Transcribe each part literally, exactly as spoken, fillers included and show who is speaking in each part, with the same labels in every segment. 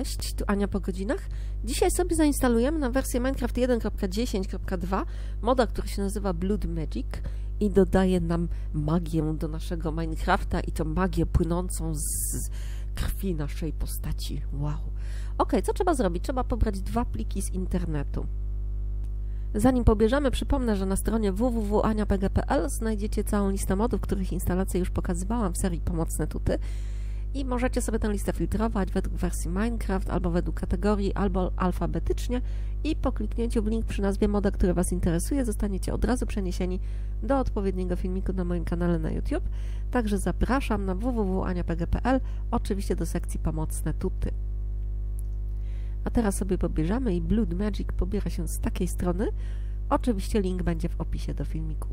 Speaker 1: Cześć, tu Ania po godzinach. Dzisiaj sobie zainstalujemy na wersję Minecraft jeden kropka dziesięć kropka dwa moda, który się nazywa Blood Magic i dodaje nam magię do naszego Minecrafta i to magię płynącą z krwi naszej postaci. Wow. Ok, co trzeba zrobić? Trzeba pobrać dwa pliki z internetu. Zanim pobierzemy, przypomnę, że na stronie w w w kropka ania p g kropka p l znajdziecie całą listę modów, których instalację już pokazywałam w serii Pomocne Tuty. I możecie sobie tę listę filtrować według wersji Minecraft, albo według kategorii, albo alfabetycznie i po kliknięciu w link przy nazwie moda, który Was interesuje, zostaniecie od razu przeniesieni do odpowiedniego filmiku na moim kanale na YouTube. Także zapraszam na w w w kropka ania p g kropka p l, oczywiście do sekcji Pomocne Tuty. A teraz sobie pobierzemy i Blood Magic pobiera się z takiej strony. Oczywiście link będzie w opisie do filmiku.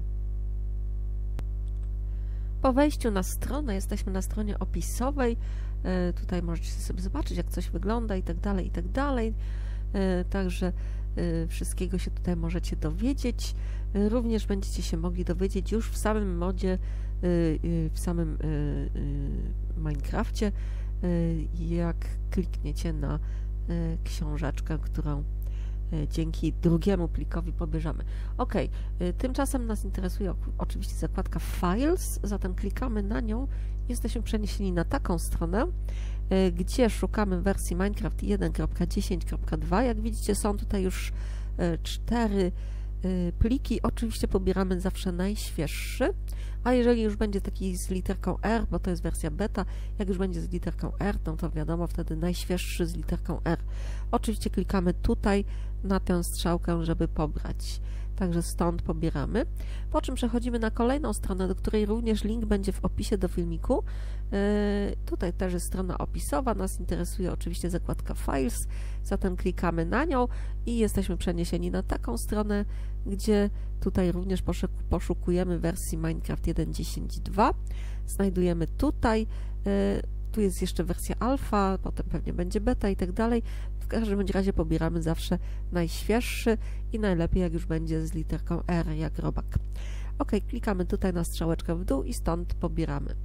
Speaker 1: Po wejściu na stronę, jesteśmy na stronie opisowej, e, tutaj możecie sobie zobaczyć, jak coś wygląda i tak dalej, i tak dalej. E, także e, wszystkiego się tutaj możecie dowiedzieć. E, również będziecie się mogli dowiedzieć już w samym modzie, e, e, w samym e, e, Minecrafcie, e, jak klikniecie na e, książeczkę, którą dzięki drugiemu plikowi pobierzemy. Ok, tymczasem nas interesuje oczywiście zakładka Files, zatem klikamy na nią i jesteśmy przeniesieni na taką stronę, gdzie szukamy wersji Minecraft jeden kropka dziesięć kropka dwa. Jak widzicie, są tutaj już cztery pliki. Oczywiście pobieramy zawsze najświeższy, a jeżeli już będzie taki z literką R, bo to jest wersja beta, jak już będzie z literką R, no to wiadomo, wtedy najświeższy z literką R. Oczywiście klikamy tutaj na tę strzałkę, żeby pobrać. Także stąd pobieramy. Po czym przechodzimy na kolejną stronę, do której również link będzie w opisie do filmiku. Yy, tutaj też jest strona opisowa. Nas interesuje oczywiście zakładka Files, zatem klikamy na nią i jesteśmy przeniesieni na taką stronę, gdzie tutaj również poszukujemy wersji Minecraft jeden kropka dziesięć kropka dwa. Znajdujemy tutaj. Yy, Tu jest jeszcze wersja alfa, potem pewnie będzie beta i tak dalej. W każdym razie pobieramy zawsze najświeższy i najlepiej jak już będzie z literką R jak robak. Ok, klikamy tutaj na strzałeczkę w dół i stąd pobieramy.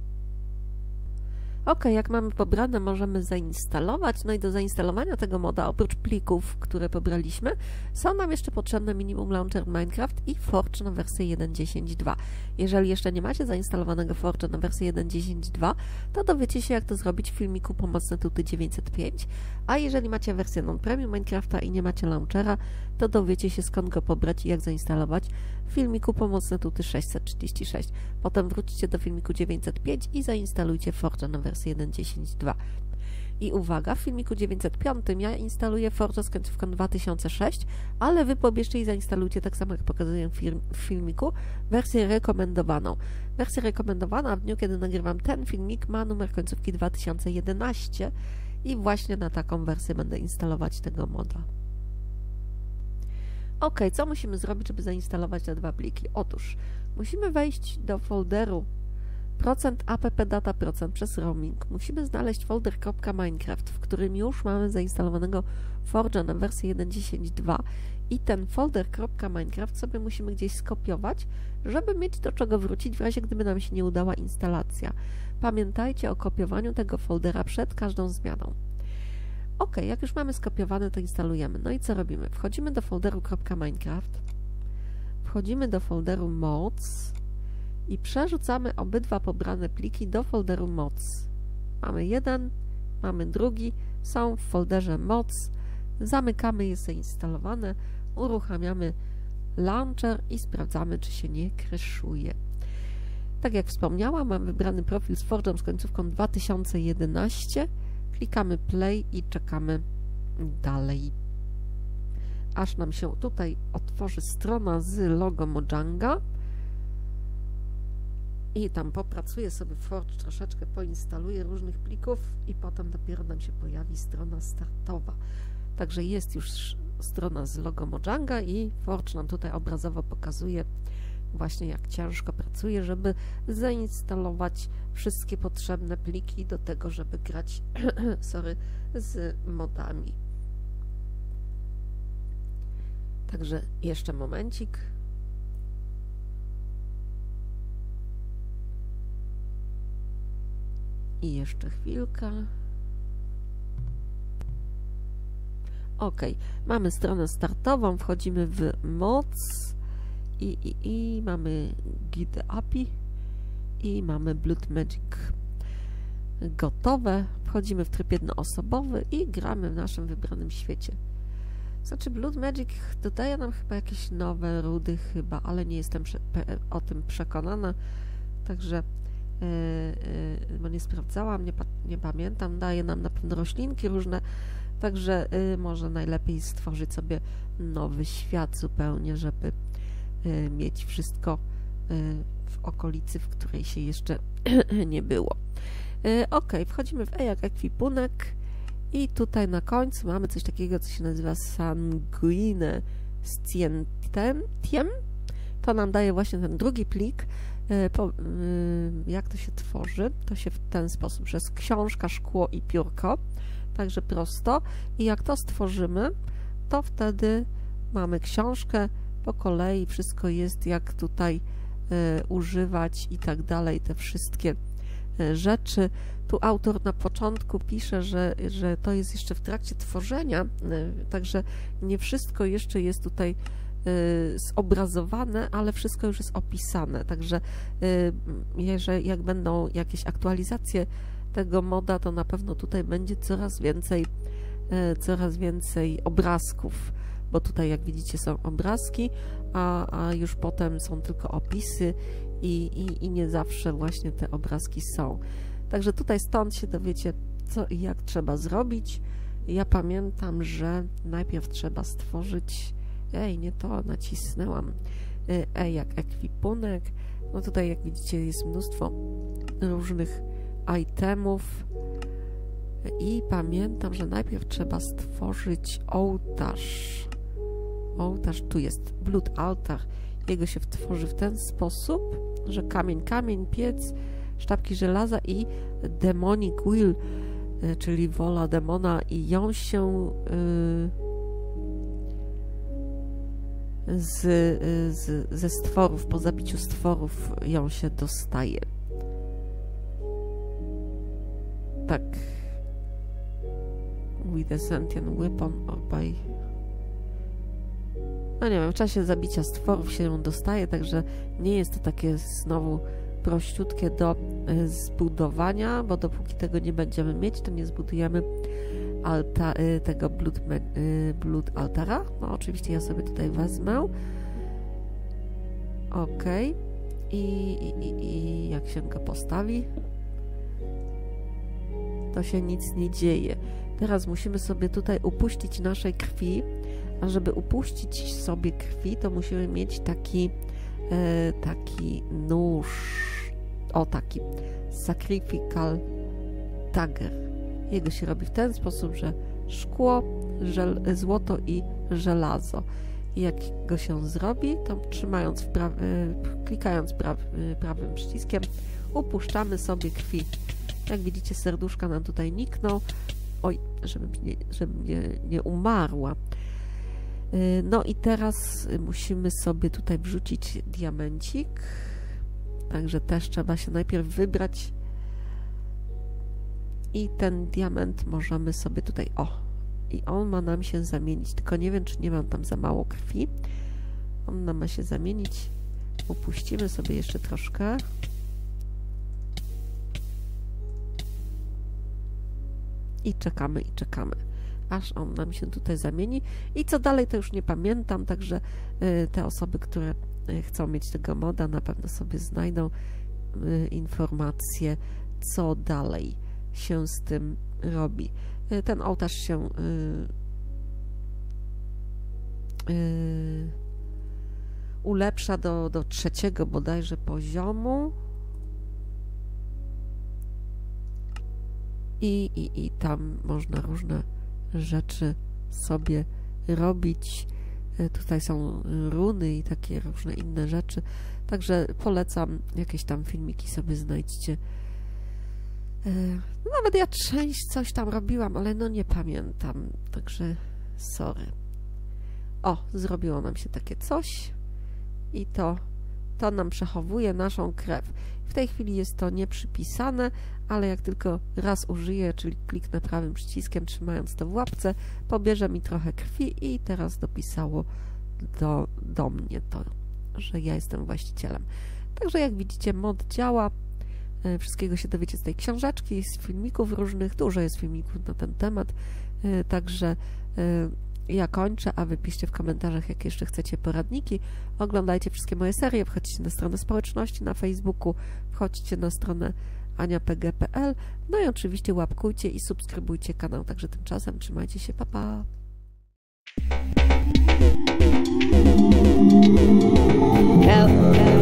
Speaker 1: Ok, jak mamy pobrane, możemy zainstalować. No i do zainstalowania tego moda, oprócz plików, które pobraliśmy, są nam jeszcze potrzebne Minimum Launcher Minecraft i Forge na wersję jeden kropka dziesięć kropka dwa. Jeżeli jeszcze nie macie zainstalowanego Forge'a na wersję jeden kropka dziesięć kropka dwa, to dowiecie się, jak to zrobić w filmiku Pomocne Tuty dziewięćset pięć. A jeżeli macie wersję non-premium Minecrafta i nie macie launchera, to dowiecie się, skąd go pobrać i jak zainstalować w filmiku Pomocne Tuty sześćset trzydzieści sześć. Potem wróćcie do filmiku dziewięćset pięć i zainstalujcie Forge'a na wersję jeden kropka dziesięć kropka dwa. I uwaga, w filmiku dziewięćset pięć ja instaluję Forge'a z końcówką dwa tysiące sześć, ale Wy pobierzcie i zainstalujcie, tak samo jak pokazuję w, film, w filmiku, wersję rekomendowaną. Wersja rekomendowana w dniu, kiedy nagrywam ten filmik, ma numer końcówki dwa tysiące jedenaście i właśnie na taką wersję będę instalować tego moda. Ok, co musimy zrobić, żeby zainstalować te dwa pliki? Otóż musimy wejść do folderu procent appdata procent przez roaming. Musimy znaleźć folder .minecraft, w którym już mamy zainstalowanego Forge'a na wersję jeden kropka dziesięć kropka dwa i ten folder .minecraft sobie musimy gdzieś skopiować, żeby mieć do czego wrócić w razie, gdyby nam się nie udała instalacja. Pamiętajcie o kopiowaniu tego foldera przed każdą zmianą. Ok, jak już mamy skopiowany, to instalujemy. No i co robimy? Wchodzimy do folderu .minecraft, wchodzimy do folderu mods i przerzucamy obydwa pobrane pliki do folderu mods. Mamy jeden, mamy drugi, są w folderze mods, zamykamy je zainstalowane, uruchamiamy launcher i sprawdzamy, czy się nie crashuje. Tak jak wspomniałam, mam wybrany profil z Forge'em z końcówką dwa tysiące jedenaście, klikamy play i czekamy dalej, aż nam się tutaj otworzy strona z logo Mojanga. I tam popracuję sobie w Forge, troszeczkę poinstaluję różnych plików i potem dopiero nam się pojawi strona startowa. Także jest już strona z logo Mojanga i Forge nam tutaj obrazowo pokazuje właśnie, jak ciężko pracuje, żeby zainstalować wszystkie potrzebne pliki do tego, żeby grać sorry, z modami. Także jeszcze momencik. I jeszcze chwilkę. Ok, mamy stronę startową, wchodzimy w moc i, i, i mamy Git A P I i mamy Blood Magic gotowe. Wchodzimy w tryb jednoosobowy i gramy w naszym wybranym świecie. Znaczy Blood Magic dodaje nam chyba jakieś nowe rudy chyba, ale nie jestem o tym przekonana, także yy, yy, bo nie sprawdzałam, nie, pa nie pamiętam, daje nam na pewno roślinki różne, także yy, może najlepiej stworzyć sobie nowy świat zupełnie, żeby yy, mieć wszystko yy, w okolicy, w której się jeszcze nie było. Yy, ok, wchodzimy w E jak ekwipunek. I tutaj na końcu mamy coś takiego, co się nazywa Sanguine Scientiem. To nam daje właśnie ten drugi plik. Jak to się tworzy? To się w ten sposób, że jest książka, szkło i piórko. Także prosto. I jak to stworzymy, to wtedy mamy książkę po kolei. Wszystko jest, jak tutaj używać i tak dalej. Te wszystkie rzeczy. Tu autor na początku pisze, że, że to jest jeszcze w trakcie tworzenia, także nie wszystko jeszcze jest tutaj zobrazowane, ale wszystko już jest opisane, także jeżeli jak będą jakieś aktualizacje tego moda, to na pewno tutaj będzie coraz więcej coraz więcej obrazków, bo tutaj jak widzicie są obrazki, a, a już potem są tylko opisy i, i, i nie zawsze właśnie te obrazki są. Także tutaj stąd się dowiecie, co i jak trzeba zrobić. Ja pamiętam, że najpierw trzeba stworzyć... Ej, nie to, nacisnęłam. E jak ekwipunek. No tutaj, jak widzicie, jest mnóstwo różnych itemów. I pamiętam, że najpierw trzeba stworzyć ołtarz. Ołtarz, tu jest Blood Altar. Jego się tworzy w ten sposób, że kamień, kamień, piec, sztabki żelaza i Demonic Will, czyli wola demona, i ją się yy, z, z, ze stworów, po zabiciu stworów ją się dostaje. Tak. With a sentient weapon or by... No nie wiem, w czasie zabicia stworów się ją dostaje, także nie jest to takie znowu prościutkie do zbudowania, bo dopóki tego nie będziemy mieć, to nie zbudujemy alta, tego blood, blood altara. No oczywiście ja sobie tutaj wezmę. Ok. I, i, i jak się go postawi, to się nic nie dzieje. Teraz musimy sobie tutaj upuścić naszej krwi, a żeby upuścić sobie krwi, to musimy mieć taki e, taki nóż. O, taki Sacrificial Dagger. Jego się robi w ten sposób, że szkło, żel, złoto i żelazo. I jak go się zrobi, to trzymając, w pra, klikając pra, prawym przyciskiem, upuszczamy sobie krwi. Jak widzicie, serduszka nam tutaj nikną. Oj, żebym nie, żebym nie, nie umarła. No i teraz musimy sobie tutaj wrzucić diamencik. Także też trzeba się najpierw wybrać. I ten diament możemy sobie tutaj... O! I on ma nam się zamienić. Tylko nie wiem, czy nie mam tam za mało krwi. On nam ma się zamienić. Upuścimy sobie jeszcze troszkę. I czekamy, i czekamy, aż on nam się tutaj zamieni. I co dalej, to już nie pamiętam, także y, te osoby, które y, chcą mieć tego moda, na pewno sobie znajdą y, informacje, co dalej się z tym robi. Y, ten ołtarz się y, y, ulepsza do, do trzeciego bodajże poziomu. I, i, I tam można różne rzeczy sobie robić. Tutaj są runy i takie różne inne rzeczy. Także polecam, jakieś tam filmiki sobie znajdźcie. No, nawet ja część coś tam robiłam, ale no nie pamiętam. Także sorry. O, zrobiło nam się takie coś. I to to nam przechowuje naszą krew. W tej chwili jest to nieprzypisane, ale jak tylko raz użyję, czyli kliknę prawym przyciskiem, trzymając to w łapce, pobierze mi trochę krwi i teraz dopisało do, do mnie to, że ja jestem właścicielem. Także jak widzicie, mod działa. Wszystkiego się dowiecie z tej książeczki, z filmików różnych. Dużo jest filmików na ten temat. Także ja kończę, a wy piszcie w komentarzach, jakie jeszcze chcecie poradniki. Oglądajcie wszystkie moje serie, wchodźcie na stronę społeczności na Facebooku, wchodźcie na stronę ania p g kropka p l, no i oczywiście łapkujcie i subskrybujcie kanał. Także tymczasem trzymajcie się, pa pa!
Speaker 2: Help, help.